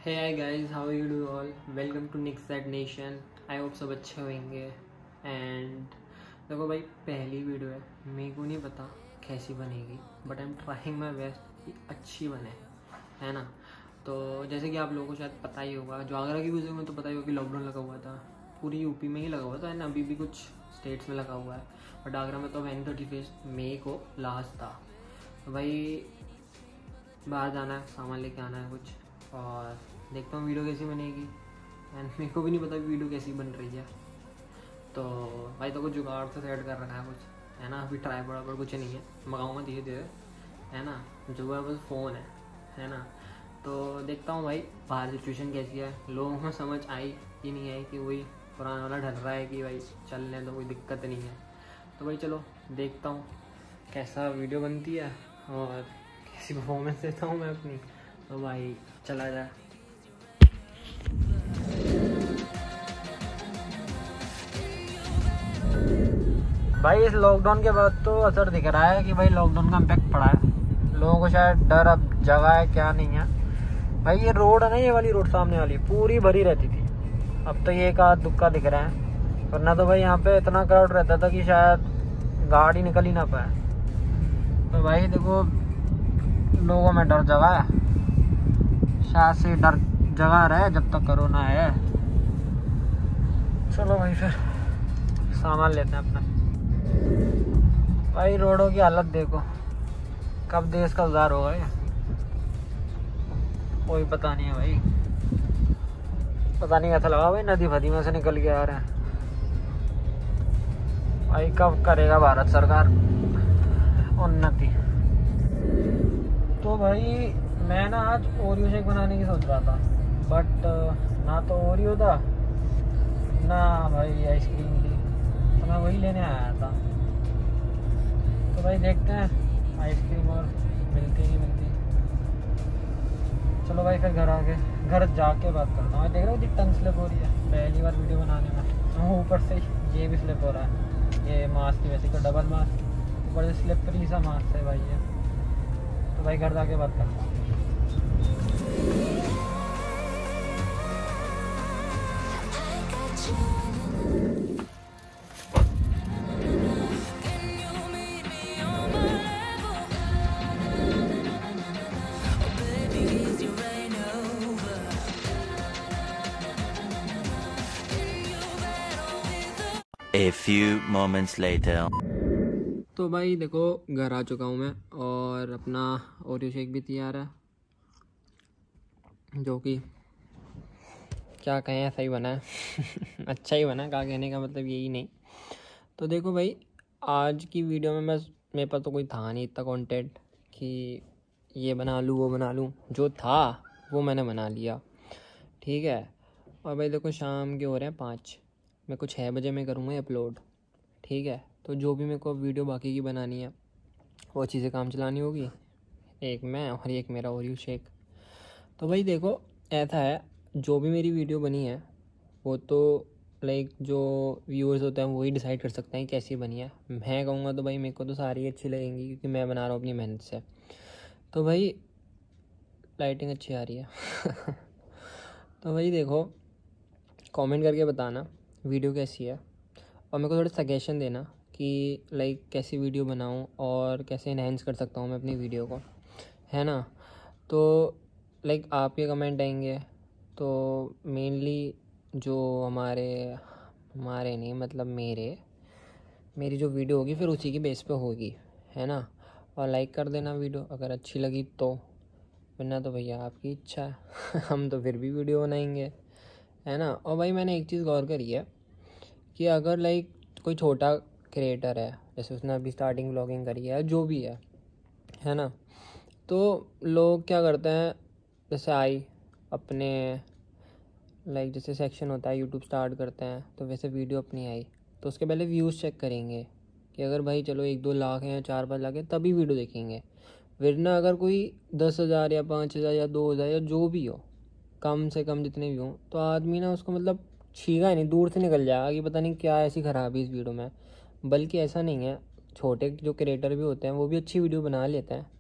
Hey hi guys, how you do all. Welcome to nix that nation. I hope सब अच्छे होंगे। And देखो भाई, पहली वीडियो है, मेरे को नहीं पता कैसी बनेगी, but I am trying my best कि अच्छी बने, है ना। तो जैसे कि आप लोगों को शायद पता ही होगा, जो आगरा की वीडियो में तो पता ही होगा कि लॉकडाउन लगा हुआ था, पूरी यूपी में ही लगा हुआ था, एंड अभी भी कुछ स्टेट्स में लगा हुआ है, बट आगरा में तो 31 मई को लास्ट था। तो भाई बाहर जाना है, सामान लेके आना है कुछ, और देखता हूँ वीडियो कैसी बनेगी। एंड मेरे को भी नहीं पता वीडियो कैसी बन रही है। तो भाई तो कुछ जुगाड़ से सेट कर रखा है कुछ, है ना। अभी ट्राइपॉड पर कुछ नहीं है, मंगाऊंगा धीरे धीरे, है ना। जो है बस फ़ोन है ना। तो देखता हूँ भाई बाहर सिचुएशन कैसी है, लोगों को समझ आई कि नहीं आई, कि वही पुराना वाला ढल रहा है कि भाई चलने तो कोई दिक्कत नहीं है। तो भाई चलो देखता हूँ कैसा वीडियो बनती है और कैसी परफॉर्मेंस देता हूँ मैं अपनी। तो भाई चला जाए। भाई इस लॉकडाउन के बाद तो असर दिख रहा है कि भाई लॉकडाउन का इम्पैक्ट पड़ा है। लोगों को शायद डर अब जगह है क्या नहीं है। भाई ये रोड है ना, ये वाली रोड सामने वाली पूरी भरी रहती थी, अब तो ये एक आध दुक्का दिख रहा है, वरना तो भाई यहाँ पे इतना क्राउड रहता था कि शायद गाड़ी निकल ही ना पाए। तो भाई देखो, लोगों में डर जगा है, शायद से डर जगा रहा है जब तक कोरोना है। चलो भाई फिर सामान लेते हैं अपना। भाई रोडों की हालत देखो, कब देश का उद्धार होगा ये कोई पता नहीं है भाई। पता नहीं कैसा लगा भाई, नदी फदी में से निकल के आ रहे हैं। भाई कब करेगा भारत सरकार उन्नति। तो भाई मैं ना आज ओरियो शेक बनाने की सोच रहा था, बट ना तो ओरियो था ना भाई आइसक्रीम थी, तो मैं वही लेने आया था। तो भाई देखते हैं आइसक्रीम और मिलती नहीं मिलती। चलो भाई फिर घर जाके बात करता हूँ। देख रहा हूँ कि टंग स्लिप हो रही है पहली बार वीडियो बनाने में। ऊपर से ये भी स्लिप हो रहा है, ये मास्क की वैसे तो डबल मास्क, ऊपर से स्लिपरी सा मास्क है भाई ये। तो भाई घर जाके बात करता हूँ। A few moments later. तो भाई देखो घर आ चुका हूँ मैं, और अपना ओरियो शेक भी तैयार है, जो कि क्या कहें ऐसा ही बना है। अच्छा ही बना है, क्या कहने का मतलब यही नहीं। तो देखो भाई, आज की वीडियो में बस मेरे पास तो कोई था नहीं इतना कंटेंट कि ये बना लूँ वो बना लूँ। जो था वो मैंने बना लिया, ठीक है। और भाई देखो शाम के हो रहे हैं 5, मैं कुछ 6 बजे मैं करूँगा अपलोड, ठीक है। तो जो भी मेरे को वीडियो बाकी की बनानी है वो चीज़ें काम चलानी होगी, एक मैं और एक मेरा ओरियो शेक। तो भाई देखो ऐसा है, जो भी मेरी वीडियो बनी है वो तो लाइक जो व्यूअर्स होते हैं वही डिसाइड कर सकते हैं कैसी बनी है। मैं कहूँगा तो भाई मेरे को तो सारी अच्छी लगेंगी, क्योंकि मैं बना रहा हूँ अपनी मेहनत से। तो भाई लाइटिंग अच्छी आ रही है। तो भाई देखो, कमेंट करके बताना वीडियो कैसी है, और मेरे को थोड़ा सजेशन देना कि लाइक कैसी वीडियो बनाऊं और कैसे इन्हेंस कर सकता हूं मैं अपनी वीडियो को, है ना। तो लाइक आपके कमेंट आएंगे तो मेनली जो हमारे नहीं मतलब मेरी जो वीडियो होगी फिर उसी की बेस पे होगी, है ना। और लाइक कर देना वीडियो अगर अच्छी लगी तो, वरना तो भैया आपकी इच्छा है। हम तो फिर भी वीडियो बनाएंगे, है ना। और भाई मैंने एक चीज़ गौर करी है कि अगर लाइक कोई छोटा क्रिएटर है, जैसे उसने अभी स्टार्टिंग व्लॉगिंग करी है, जो भी है ना, तो लोग क्या करते हैं, जैसे अपने लाइक जैसे सेक्शन होता है यूट्यूब स्टार्ट करते हैं, तो वैसे वीडियो अपनी आई तो उसके पहले व्यूज़ चेक करेंगे कि अगर भाई चलो 1-2 लाख हैं या 4-5 लाख है तभी वीडियो देखेंगे। वरना अगर कोई 10,000 या 5,000 या 2,000 या जो भी हो, कम से कम जितने भी हों, तो आदमी ना उसको मतलब छीगा ही नहीं, दूर से निकल जाएगा कि पता नहीं क्या ऐसी खराबी इस वीडियो में। बल्कि ऐसा नहीं है, छोटे जो क्रिएटर भी होते हैं वो भी अच्छी वीडियो बना लेते हैं,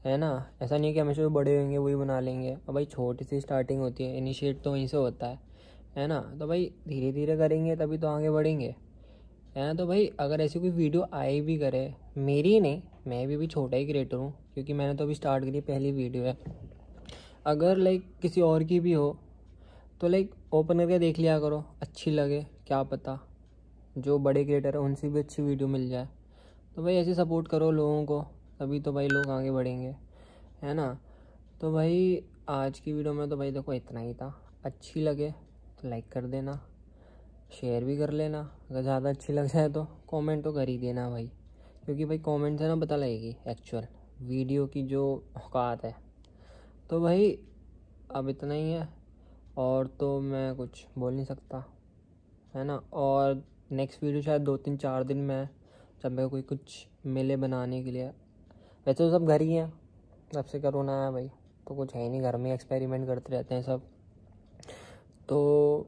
है ना। ऐसा नहीं है कि हमेशा जो बड़े होंगे वही बना लेंगे। और भाई छोटी सी स्टार्टिंग होती है, इनिशिएट तो वहीं से होता है ना। तो भाई धीरे धीरे करेंगे तभी तो आगे बढ़ेंगे, है ना। तो भाई अगर ऐसी कोई वीडियो आई भी करे, मेरी नहीं, मैं भी छोटा ही क्रिएटर हूँ, क्योंकि मैंने तो अभी स्टार्ट करी, पहली वीडियो है। अगर लाइक किसी और की भी हो तो लाइक ओपन करके देख लिया करो, अच्छी लगे, क्या पता जो बड़े क्रिएटर है उनसे भी अच्छी वीडियो मिल जाए। तो भाई ऐसे सपोर्ट करो लोगों को, तभी तो भाई लोग आगे बढ़ेंगे, है ना। तो भाई आज की वीडियो में तो भाई देखो इतना ही था। अच्छी लगे तो लाइक कर देना, शेयर भी कर लेना। अगर ज़्यादा अच्छी लग जाए तो कमेंट तो कर ही देना भाई, क्योंकि भाई कमेंट से ना पता लगेगी एक्चुअल वीडियो की जो औकात है। तो भाई अब इतना ही है, और तो मैं कुछ बोल नहीं सकता, है ना। और नेक्स्ट वीडियो शायद 2-3-4 दिन में, जब मेरे को कोई कुछ मिले बनाने के लिए। वैसे तो सब घर ही हैं, जब से कोरोना है भाई तो कुछ है ही नहीं, घर में एक्सपेरिमेंट करते रहते हैं सब। तो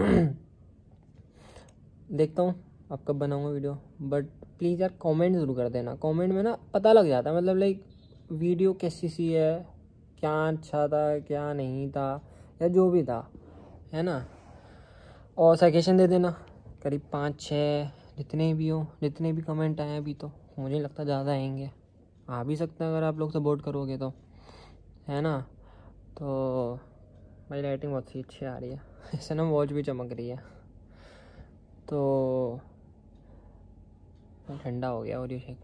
देखता हूँ अब कब बनाऊँगा वीडियो। बट प्लीज़ यार कमेंट ज़रूर कर देना, कमेंट में ना पता लग जाता है, मतलब लाइक वीडियो कैसी सी है, क्या अच्छा था क्या नहीं था, या जो भी था, है ना। और सजेशन दे देना, करीब 5-6 जितने भी हो, जितने भी कमेंट आए अभी, तो मुझे नहीं लगता ज़्यादा आएंगे, आ भी सकते हैं अगर आप लोग सपोर्ट करोगे तो, है ना। तो भाई लाइटिंग बहुत सी अच्छी आ रही है, इससे ना वॉच भी चमक रही है, तो ठंडा हो गया और ये शेक।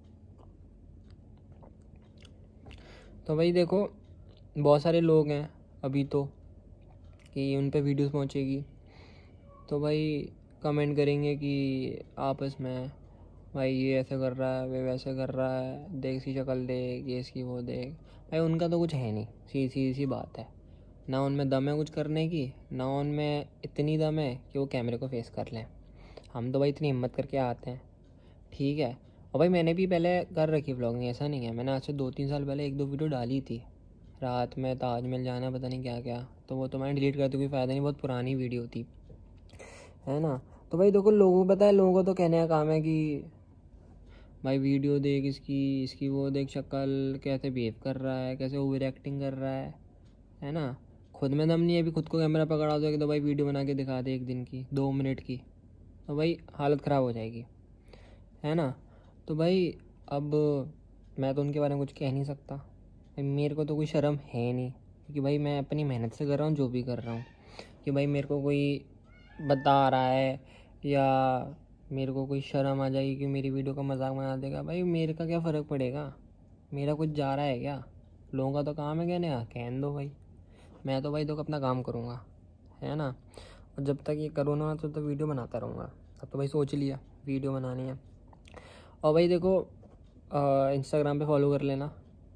तो भाई देखो बहुत सारे लोग हैं अभी तो कि उन पे वीडियोस पहुंचेगी, तो भाई कमेंट करेंगे कि आपस में भाई ये ऐसे कर रहा है, वे वैसे कर रहा है, देख सी शक्ल देख, ये इसकी वो देख। भाई उनका तो कुछ है नहीं, सीधी सी बात है, ना उनमें दम है कुछ करने की, ना उनमें इतनी दम है कि वो कैमरे को फेस कर लें। हम तो भाई इतनी हिम्मत करके आते हैं, ठीक है। और भाई मैंने भी पहले कर रखी व्लॉगिंग, ऐसा नहीं है, मैंने आज से 2-3 साल पहले 1-2 वीडियो डाली थी। रात में ताजमहल जाना, पता नहीं क्या क्या, तो वो तो मैंने डिलीट कर दी, कोई फ़ायदा नहीं, बहुत पुरानी वीडियो थी, है ना। तो भाई देखो लोगों को पता है, लोगों को तो कहने का काम है कि भाई वीडियो देख इसकी, इसकी वो देख शक्ल, कैसे बिहेव कर रहा है, कैसे ओवर एक्टिंग कर रहा है ना। खुद में दम नहीं है, अभी खुद को कैमरा पकड़ा दो कि तो भाई वीडियो बना के दिखा दे 1 दिन की, 2 मिनट की, तो भाई हालत ख़राब हो जाएगी, है ना। तो भाई अब मैं तो उनके बारे में कुछ कह नहीं सकता, भाई मेरे को तो कोई शर्म है नहीं, क्योंकि भाई मैं अपनी मेहनत से कर रहा हूँ जो भी कर रहा हूँ। कि भाई मेरे को कोई बता रहा है या मेरे को कोई शर्म आ जाएगी कि मेरी वीडियो का मजाक बना देगा, भाई मेरे का क्या फ़र्क पड़ेगा, मेरा कुछ जा रहा है क्या। लोगों का तो काम है कहने का, कहने दो भाई, मैं तो भाई देखो अपना काम करूँगा, है ना। और जब तक ये करो ना तो वीडियो बनाता रहूँगा। अब तो भाई सोच लिया वीडियो बनानी है। और भाई देखो इंस्टाग्राम पे फॉलो कर लेना,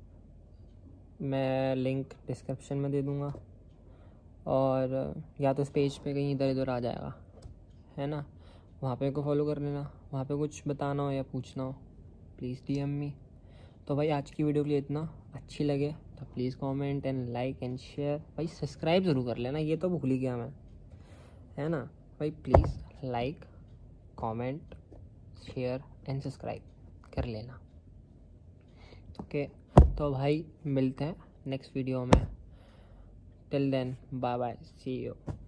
मैं लिंक डिस्क्रिप्शन में दे दूँगा, और या तो इस पेज पे कहीं इधर उधर आ जाएगा, है ना। वहाँ पे को फॉलो कर लेना, वहाँ पे कुछ बताना हो या पूछना हो प्लीज़ DM मी। तो भाई आज की वीडियो के लिए इतना, अच्छी लगे तो please comment and like and share. भाई सब्सक्राइब ज़रूर कर लेना, ये तो भूल ही गया मैं, है ना। भाई please like, comment, share and subscribe कर लेना, ओके। तो भाई मिलते हैं नेक्स्ट वीडियो में, till then bye bye, see you.